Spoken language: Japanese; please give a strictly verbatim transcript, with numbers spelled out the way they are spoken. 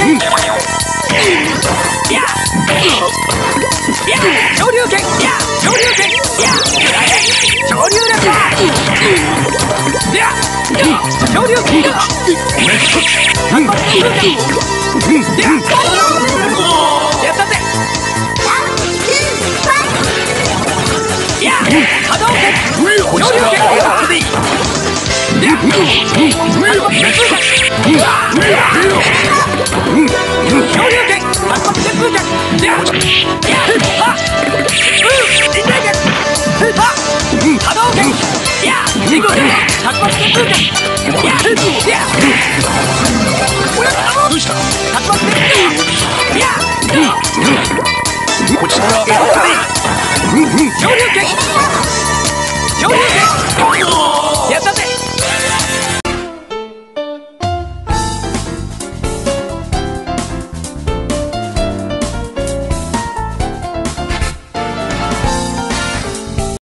昇竜拳、昇竜拳、昇竜拳、昇竜拳、やったぜ。波動拳、昇竜拳、昇竜拳、反発旋風拳、波動拳、ジグ拳、反発旋風拳、 どうした？ 反発旋風拳、 こちらは昇竜拳、昇竜拳、やったぜ。